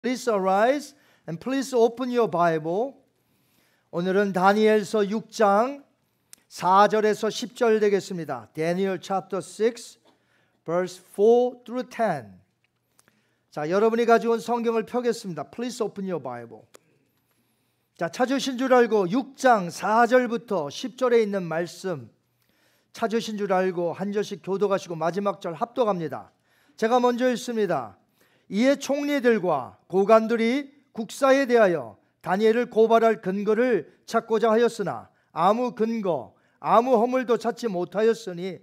Please arise and please open your Bible. 오늘은 다니엘서 6장 4절에서 10절 되겠습니다. Daniel chapter 6 verse 4 through 10. 자, 여러분이 가지고 온 성경을 펴겠습니다. Please open your Bible. 자, 찾으신 줄 알고 6장 4절부터 10절에 있는 말씀 찾으신 줄 알고 한 절씩 교독하시고 마지막 절 합독합니다. 제가 먼저 읽습니다. 이에 총리들과 고관들이 국사에 대하여 다니엘을 고발할 근거를 찾고자 하였으나 아무 근거, 아무 허물도 찾지 못하였으니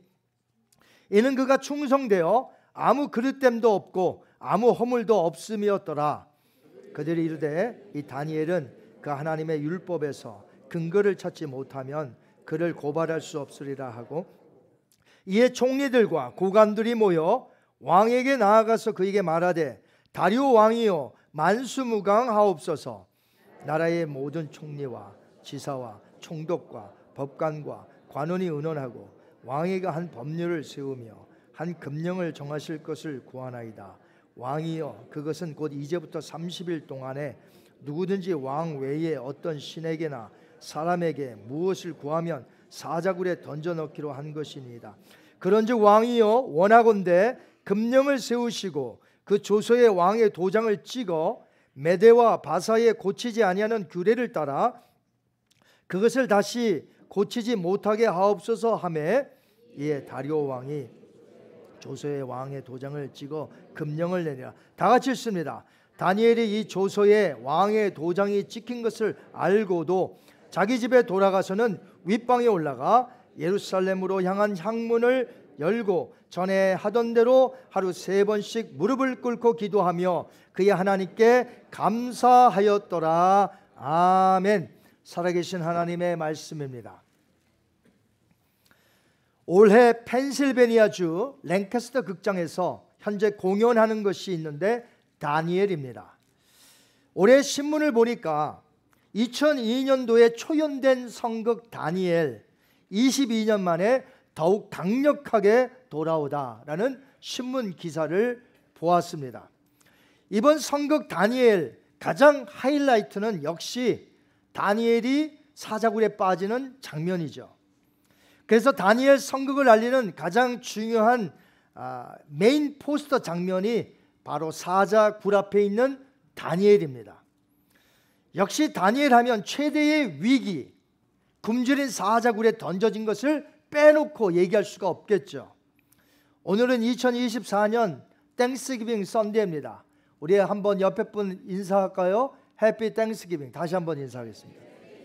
이는 그가 충성되어 아무 그릇됨도 없고 아무 허물도 없음이었더라. 그들이 이르되 이 다니엘은 그 하나님의 율법에서 근거를 찾지 못하면 그를 고발할 수 없으리라 하고, 이에 총리들과 고관들이 모여 왕에게 나아가서 그에게 말하되 다리오 왕이여 만수무강하옵소서. 나라의 모든 총리와 지사와 총독과 법관과 관원이 의논하고 왕에게 한 법률을 세우며 한 금령을 정하실 것을 구하나이다. 왕이여 그것은 곧 이제부터 30일 동안에 누구든지 왕 외에 어떤 신에게나 사람에게 무엇을 구하면 사자굴에 던져넣기로 한 것이니이다. 그런즉 왕이여 원하건대 금령을 세우시고 그 조서에 왕의 도장을 찍어 메대와 바사에 고치지 아니하는 규례를 따라 그것을 다시 고치지 못하게 하옵소서 하매, 이에 다리오 왕이 조서에 왕의 도장을 찍어 금령을 내니라. 다 같이 읽습니다. 다니엘이 이 조서에 왕의 도장이 찍힌 것을 알고도 자기 집에 돌아가서는 윗방에 올라가 예루살렘으로 향한 향문을 열고 전에 하던 대로 하루 3번씩 무릎을 꿇고 기도하며 그의 하나님께 감사하였더라. 아멘. 살아계신 하나님의 말씀입니다. 올해 펜실베니아주 랭캐스터 극장에서 현재 공연하는 것이 있는데 다니엘입니다. 올해 신문을 보니까 2002년도에 초연된 성극 다니엘 22년 만에 더욱 강력하게 돌아오다라는 신문 기사를 보았습니다. 이번 성극 다니엘 가장 하이라이트는 역시 다니엘이 사자굴에 빠지는 장면이죠. 그래서 다니엘 성극을 알리는 가장 중요한 메인 포스터 장면이 바로 사자굴 앞에 있는 다니엘입니다. 역시 다니엘 하면 최대의 위기, 굶주린 사자굴에 던져진 것을 빼놓고 얘기할 수가 없겠죠. 오늘은 2024년 땡스기빙 선데이입니다. 우리 한번 옆에 분 인사할까요? 해피 땡스기빙. 다시 한번 인사하겠습니다.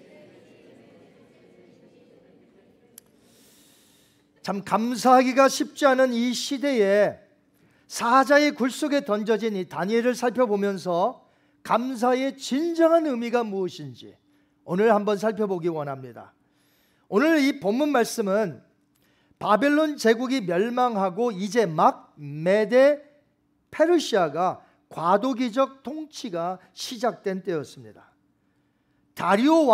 참 감사하기가 쉽지 않은 이 시대에 사자의 굴 속에 던져진 이 다니엘을 살펴보면서 감사의 진정한 의미가 무엇인지 오늘 한번 살펴보기 원합니다. 오늘 이 본문 말씀은 바벨론 제국이 멸망하고 이제 막 메데 페르시아가 과도기적 통치가 시작된 때였습니다. 다리오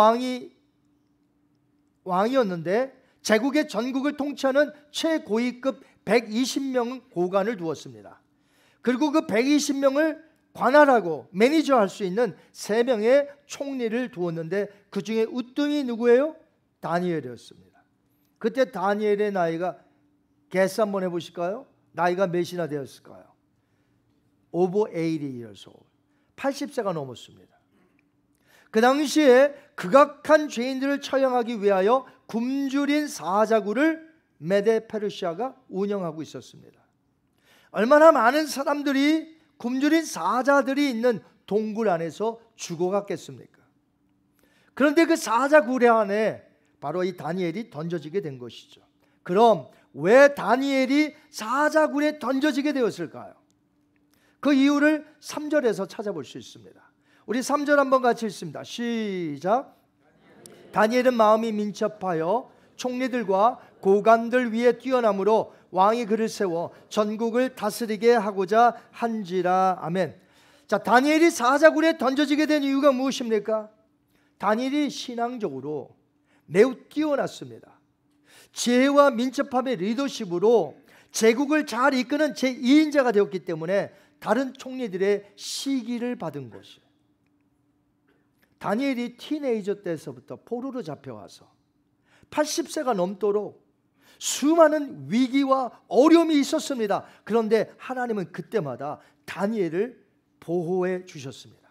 왕이었는데 제국의 전국을 통치하는 최고위급 120명 고관을 두었습니다. 그리고 그 120명을 관할하고 매니저할 수 있는 3명의 총리를 두었는데 그 중에 우등이 누구예요? 다니엘이었습니다. 그때 다니엘의 나이가 guess 한번 해보실까요? 나이가 몇이나 되었을까요? Over 80 years old. 80세가 넘었습니다. 그 당시에 극악한 죄인들을 처형하기 위하여 굶주린 사자굴을 메데 페르시아가 운영하고 있었습니다. 얼마나 많은 사람들이 굶주린 사자들이 있는 동굴 안에서 죽어갔겠습니까? 그런데 그 사자굴 안에 바로 이 다니엘이 던져지게 된 것이죠. 그럼 왜 다니엘이 사자굴에 던져지게 되었을까요? 그 이유를 3절에서 찾아볼 수 있습니다. 우리 3절 한번 같이 읽습니다. 시작. 다니엘은 마음이 민첩하여 총리들과 고관들 위에 뛰어남으로 왕이 그를 세워 전국을 다스리게 하고자 한지라. 아멘. 자, 다니엘이 사자굴에 던져지게 된 이유가 무엇입니까? 다니엘이 신앙적으로 매우 뛰어났습니다. 지혜와 민첩함의 리더십으로 제국을 잘 이끄는 제2인자가 되었기 때문에 다른 총리들의 시기를 받은 것이에요. 다니엘이 티네이저 때서부터 포로로 잡혀와서 80세가 넘도록 수많은 위기와 어려움이 있었습니다. 그런데 하나님은 그때마다 다니엘을 보호해 주셨습니다.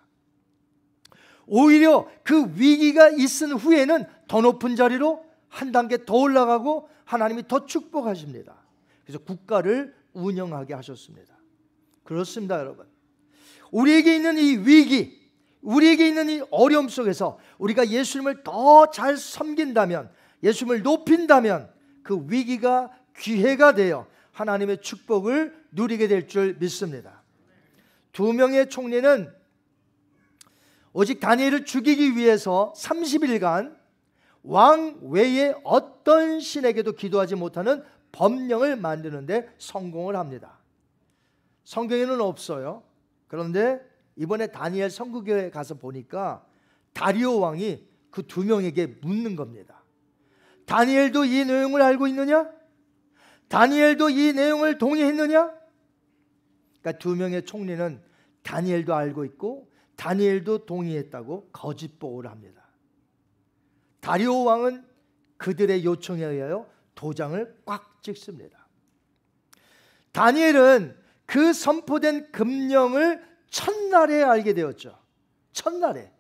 오히려 그 위기가 있은 후에는 더 높은 자리로 한 단계 더 올라가고 하나님이 더 축복하십니다. 그래서 국가를 운영하게 하셨습니다. 그렇습니다, 여러분. 우리에게 있는 이 위기, 우리에게 있는 이 어려움 속에서 우리가 예수님을 더 잘 섬긴다면, 예수님을 높인다면 그 위기가 기회가 되어 하나님의 축복을 누리게 될 줄 믿습니다. 두 명의 총리는 오직 다니엘을 죽이기 위해서 30일간 왕 외에 어떤 신에게도 기도하지 못하는 법령을 만드는데 성공을 합니다. 성경에는 없어요. 그런데 이번에 다니엘 선구교에 가서 보니까 다리오 왕이 그 두 명에게 묻는 겁니다. 다니엘도 이 내용을 알고 있느냐? 다니엘도 이 내용을 동의했느냐? 그러니까 두 명의 총리는 다니엘도 알고 있고 다니엘도 동의했다고 거짓 보고를 합니다. 다리오 왕은 그들의 요청에 의하여 도장을 꽉 찍습니다. 다니엘은 그 선포된 금령을 첫날에 알게 되었죠. 첫날에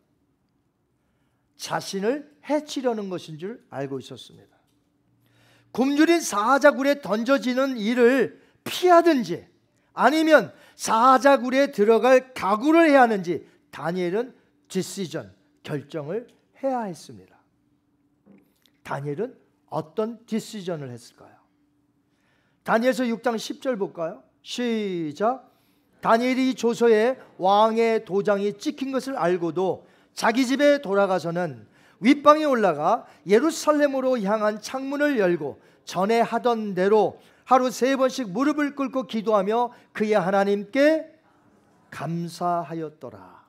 자신을 해치려는 것인 줄 알고 있었습니다. 굶주린 사자굴에 던져지는 일을 피하든지 아니면 사자굴에 들어갈 각오를 해야 하는지 다니엘은 결정을 해야 했습니다. 다니엘은 어떤 디시전을 했을까요? 다니엘서 6장 10절 볼까요? 시작. 다니엘이 조서에 왕의 도장이 찍힌 것을 알고도 자기 집에 돌아가서는 윗방에 올라가 예루살렘으로 향한 창문을 열고 전에 하던 대로 하루 3번씩 무릎을 꿇고 기도하며 그의 하나님께 감사하였더라.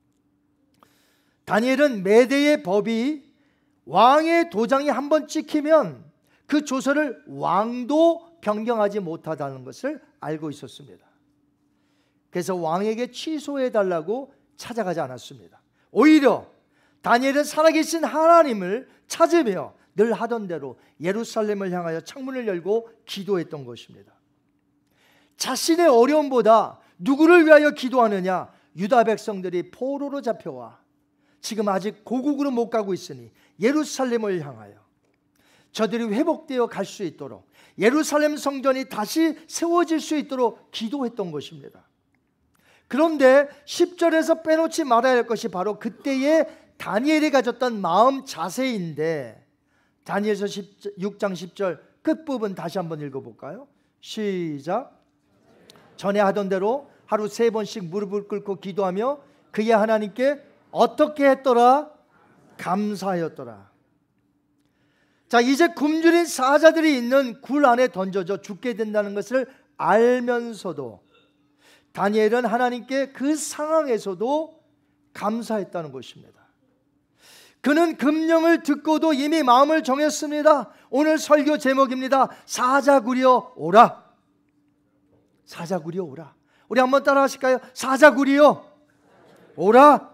다니엘은 메대의 법이 왕의 도장이 한번 찍히면 그 조서를 왕도 변경하지 못하다는 것을 알고 있었습니다. 그래서 왕에게 취소해달라고 찾아가지 않았습니다. 오히려 다니엘은 살아계신 하나님을 찾으며 늘 하던 대로 예루살렘을 향하여 창문을 열고 기도했던 것입니다. 자신의 어려움보다 누구를 위하여 기도하느냐? 유다 백성들이 포로로 잡혀와 지금 아직 고국으로 못 가고 있으니 예루살렘을 향하여 저들이 회복되어 갈 수 있도록 예루살렘 성전이 다시 세워질 수 있도록 기도했던 것입니다. 그런데 10절에서 빼놓지 말아야 할 것이 바로 그때의 다니엘이 가졌던 마음 자세인데, 다니엘서 6장 10절 끝부분 다시 한번 읽어볼까요? 시작. 전에 하던 대로 하루 3번씩 무릎을 꿇고 기도하며 그의 하나님께 어떻게 했더라? 감사하였더라. 자, 이제 굶주린 사자들이 있는 굴 안에 던져져 죽게 된다는 것을 알면서도 다니엘은 하나님께 그 상황에서도 감사했다는 것입니다. 그는 금령을 듣고도 이미 마음을 정했습니다. 오늘 설교 제목입니다. 사자굴이여 오라. 사자굴이여 오라. 우리 한번 따라 하실까요? 사자굴이여 오라.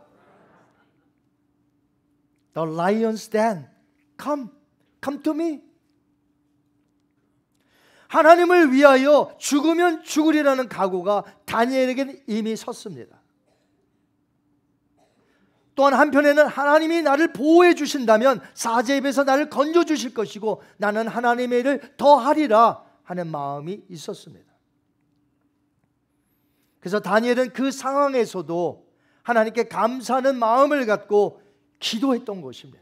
The lion's den, come to me. 하나님을 위하여 죽으면 죽으리라는 각오가 다니엘에게는 이미 섰습니다. 또한 한편에는 하나님이 나를 보호해 주신다면 사자의 입에서 나를 건져 주실 것이고 나는 하나님의 일을 더 하리라 하는 마음이 있었습니다. 그래서 다니엘은 그 상황에서도 하나님께 감사하는 마음을 갖고 기도했던 것입니다.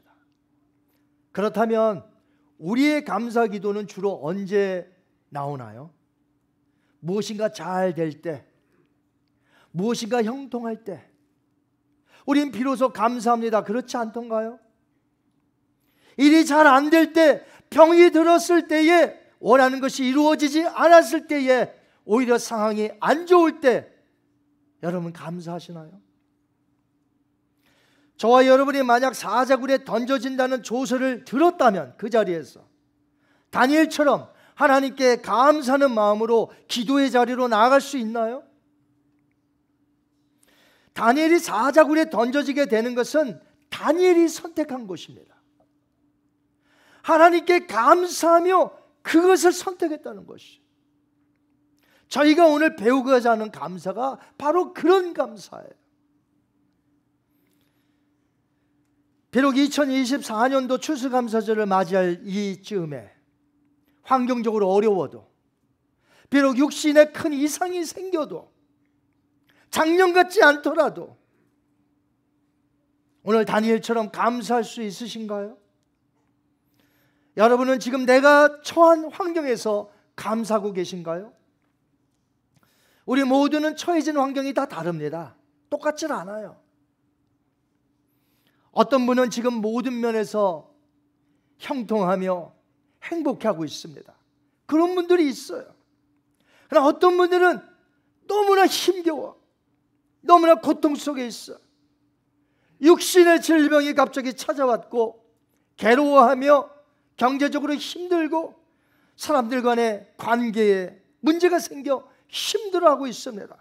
그렇다면 우리의 감사 기도는 주로 언제 나오나요? 무엇인가 잘 될 때, 무엇인가 형통할 때 우린 비로소 감사합니다. 그렇지 않던가요? 일이 잘 안 될 때, 병이 들었을 때에, 원하는 것이 이루어지지 않았을 때에, 오히려 상황이 안 좋을 때 여러분 감사하시나요? 저와 여러분이 만약 사자굴에 던져진다는 조서를 들었다면 그 자리에서 다니엘처럼 하나님께 감사하는 마음으로 기도의 자리로 나아갈 수 있나요? 다니엘이 사자굴에 던져지게 되는 것은 다니엘이 선택한 것입니다. 하나님께 감사하며 그것을 선택했다는 것이죠. 저희가 오늘 배우고자 하는 감사가 바로 그런 감사예요. 비록 2024년도 추수감사절을 맞이할 이즈음에 환경적으로 어려워도, 비록 육신에 큰 이상이 생겨도, 작년 같지 않더라도 오늘 다니엘처럼 감사할 수 있으신가요? 여러분은 지금 내가 처한 환경에서 감사하고 계신가요? 우리 모두는 처해진 환경이 다 다릅니다. 똑같질 않아요. 어떤 분은 지금 모든 면에서 형통하며 행복해하고 있습니다. 그런 분들이 있어요. 그러나 어떤 분들은 너무나 힘겨워, 너무나 고통 속에 있어. 육신의 질병이 갑자기 찾아왔고 괴로워하며 경제적으로 힘들고 사람들 간의 관계에 문제가 생겨 힘들어하고 있습니다.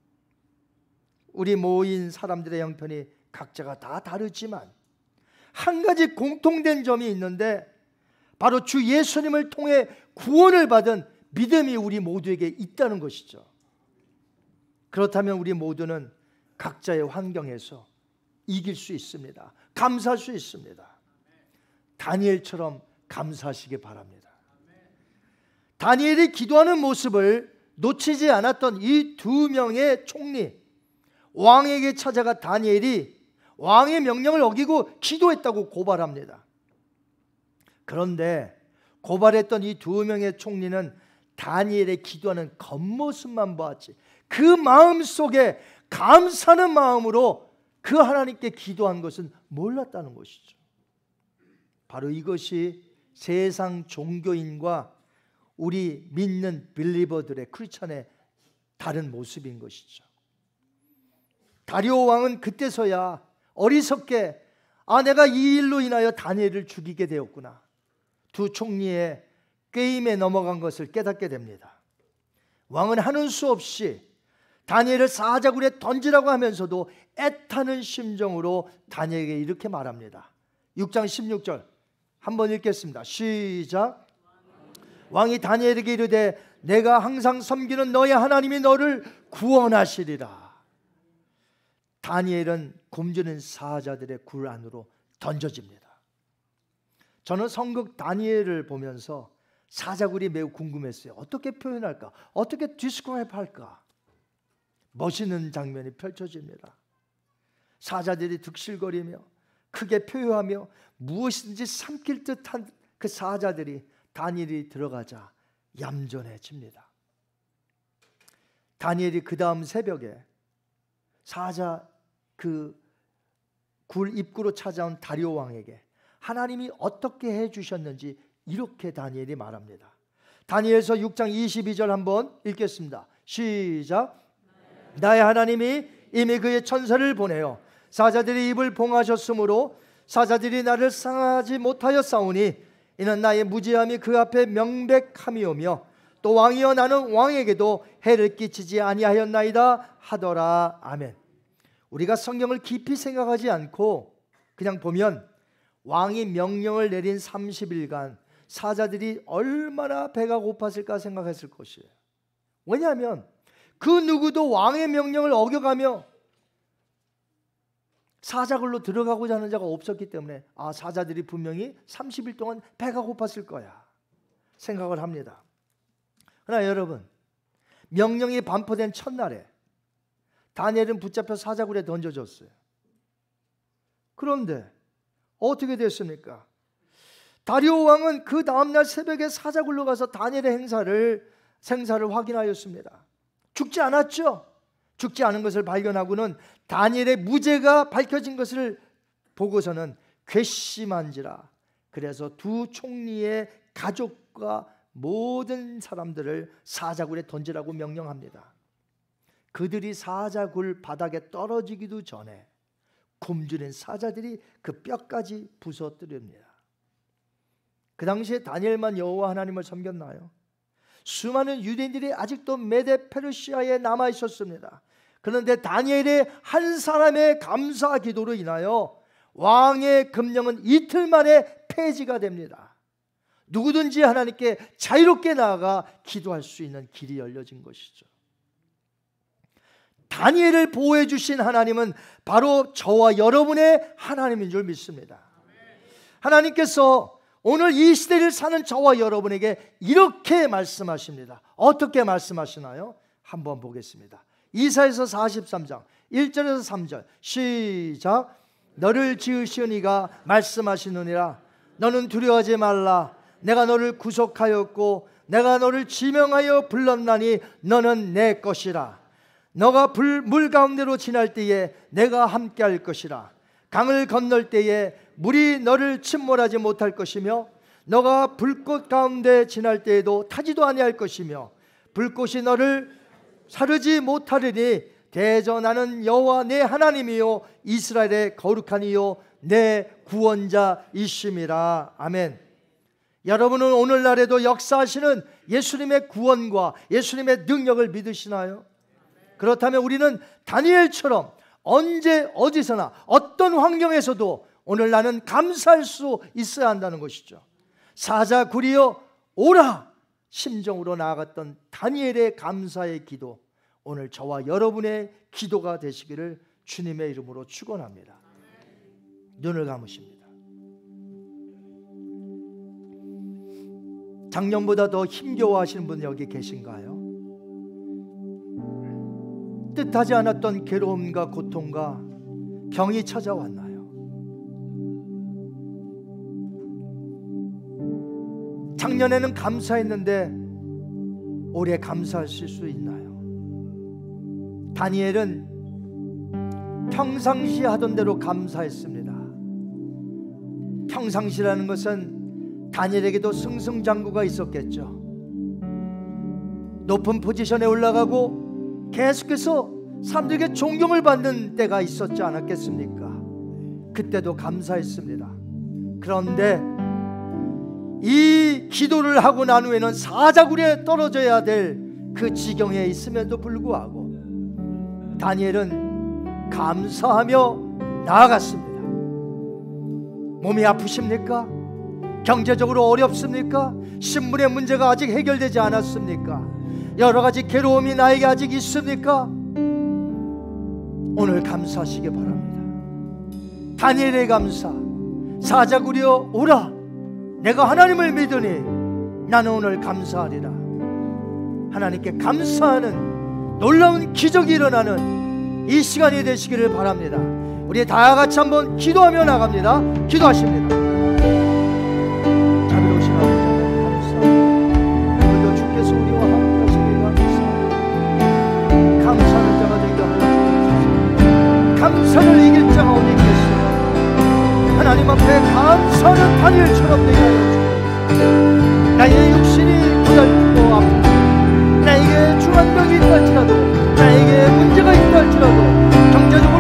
우리 모인 사람들의 형편이 각자가 다 다르지만 한 가지 공통된 점이 있는데, 바로 주 예수님을 통해 구원을 받은 믿음이 우리 모두에게 있다는 것이죠. 그렇다면 우리 모두는 각자의 환경에서 이길 수 있습니다. 감사할 수 있습니다. 다니엘처럼 감사하시기 바랍니다. 다니엘이 기도하는 모습을 놓치지 않았던 이 두 명의 총리, 왕에게 찾아가 다니엘이 왕의 명령을 어기고 기도했다고 고발합니다. 그런데 고발했던 이 두 명의 총리는 다니엘의 기도하는 겉모습만 보았지 그 마음 속에 감사하는 마음으로 그 하나님께 기도한 것은 몰랐다는 것이죠. 바로 이것이 세상 종교인과 우리 믿는 빌리버들의, 크리스찬의 다른 모습인 것이죠. 다리오 왕은 그때서야 어리석게 내가 이 일로 인하여 다니엘을 죽이게 되었구나, 두 총리의 게임에 넘어간 것을 깨닫게 됩니다. 왕은 하는 수 없이 다니엘을 사자굴에 던지라고 하면서도 애타는 심정으로 다니엘에게 이렇게 말합니다. 6장 16절 한번 읽겠습니다. 시작. 왕이 다니엘에게 이르되 내가 항상 섬기는 너의 하나님이 너를 구원하시리라. 다니엘은 굶주린 사자들의 굴 안으로 던져집니다. 저는 성극 다니엘을 보면서 사자굴이 매우 궁금했어요. 어떻게 표현할까? 어떻게 디스크라이브 할까? 멋있는 장면이 펼쳐집니다. 사자들이 득실거리며 크게 표효하며 무엇이든지 삼킬 듯한 그 사자들이 다니엘이 들어가자 얌전해집니다. 다니엘이 그 다음 새벽에 사자 그 굴 입구로 찾아온 다리오 왕에게 하나님이 어떻게 해주셨는지 이렇게 다니엘이 말합니다. 다니엘서 6장 22절 한번 읽겠습니다. 시작. 나의 하나님이 이미 그의 천사를 보내어 사자들이 입을 봉하셨으므로 사자들이 나를 상하지 못하여 싸우니 이는 나의 무지함이 그 앞에 명백함이오며 또 왕이여 나는 왕에게도 해를 끼치지 아니하였나이다 하더라. 아멘. 우리가 성경을 깊이 생각하지 않고 그냥 보면 왕이 명령을 내린 30일간 사자들이 얼마나 배가 고팠을까 생각했을 것이에요. 왜냐하면 그 누구도 왕의 명령을 어겨가며 사자굴로 들어가고자 하는 자가 없었기 때문에 사자들이 분명히 30일 동안 배가 고팠을 거야 생각을 합니다. 그러나 여러분, 명령이 반포된 첫날에 다니엘은 붙잡혀 사자굴에 던져졌어요. 그런데 어떻게 됐습니까? 다리오 왕은 그 다음날 새벽에 사자굴로 가서 다니엘의 생사를 확인하였습니다. 죽지 않았죠? 죽지 않은 것을 발견하고는 다니엘의 무죄가 밝혀진 것을 보고서는 괘씸한지라 그래서 두 총리의 가족과 모든 사람들을 사자굴에 던지라고 명령합니다. 그들이 사자굴 바닥에 떨어지기도 전에 굶주린 사자들이 그 뼈까지 부서뜨립니다. 그 당시에 다니엘만 여호와 하나님을 섬겼나요? 수많은 유대인들이 아직도 메데 페르시아에 남아 있었습니다. 그런데 다니엘의 한 사람의 감사 기도로 인하여 왕의 금령은 이틀 만에 폐지가 됩니다. 누구든지 하나님께 자유롭게 나아가 기도할 수 있는 길이 열려진 것이죠. 다니엘을 보호해 주신 하나님은 바로 저와 여러분의 하나님인 줄 믿습니다. 하나님께서 오늘 이 시대를 사는 저와 여러분에게 이렇게 말씀하십니다. 어떻게 말씀하시나요? 한번 보겠습니다. 이사야서 43장 1절에서 3절 시작. 너를 지으시은 이가 말씀하시느니라. 너는 두려워하지 말라. 내가 너를 구속하였고 내가 너를 지명하여 불렀나니 너는 내 것이라. 너가 물 가운데로 지날 때에 내가 함께 할 것이라. 강을 건널 때에 물이 너를 침몰하지 못할 것이며 너가 불꽃 가운데 지날 때에도 타지도 아니할 것이며 불꽃이 너를 사르지 못하리니 대저 나는 여호와 내 하나님이요 이스라엘의 거룩한 이요 내 구원자이심이라. 아멘. 여러분은 오늘날에도 역사하시는 예수님의 구원과 예수님의 능력을 믿으시나요? 그렇다면 우리는 다니엘처럼 언제 어디서나 어떤 환경에서도 오늘 나는 감사할 수 있어야 한다는 것이죠. 사자 굴이여 오라 심정으로 나아갔던 다니엘의 감사의 기도, 오늘 저와 여러분의 기도가 되시기를 주님의 이름으로 축원합니다. 눈을 감으십니다. 작년보다 더 힘겨워하시는 분 여기 계신가요? 뜻하지 않았던 괴로움과 고통과 병이 찾아왔나요? 작년에는 감사했는데 올해 감사하실 수 있나요? 다니엘은 평상시 하던 대로 감사했습니다. 평상시라는 것은 다니엘에게도 승승장구가 있었겠죠. 높은 포지션에 올라가고 계속해서 사람들에게 존경을 받는 때가 있었지 않았겠습니까? 그때도 감사했습니다. 그런데 이 기도를 하고 난 후에는 사자굴에 떨어져야 될 그 지경에 있음에도 불구하고 다니엘은 감사하며 나아갔습니다. 몸이 아프십니까? 경제적으로 어렵습니까? 신분의 문제가 아직 해결되지 않았습니까? 여러 가지 괴로움이 나에게 아직 있습니까? 오늘 감사하시기 바랍니다. 다니엘의 감사, 사자굴이여 오라. 내가 하나님을 믿으니 나는 오늘 감사하리라. 하나님께 감사하는 놀라운 기적이 일어나는 이 시간이 되시기를 바랍니다. 우리 다 같이 한번 기도하며 나갑니다. 기도하십니다. 자비로우신 하나님 감사합니다. 오늘도 주께서 우리와 함께 하시기를 감사합니다. 감사하는 자가 되게 하여 주옵소서. 감사를 이길 자가 어디 있겠습니까? 하나님 앞에 감사하는 다니엘처럼 되게 하여 주옵소서. 나의 육신이 고달프고 아프고 나에게 중한 병이 있다 할지라도 나에게 문제가 있다 할지라도 경제적으로